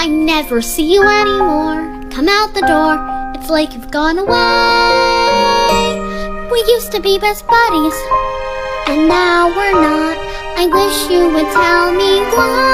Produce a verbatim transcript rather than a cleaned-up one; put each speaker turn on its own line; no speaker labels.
I never see you anymore. Come out the door, it's like you've gone away. We used to be best buddies, and now we're not. I wish you would tell me why.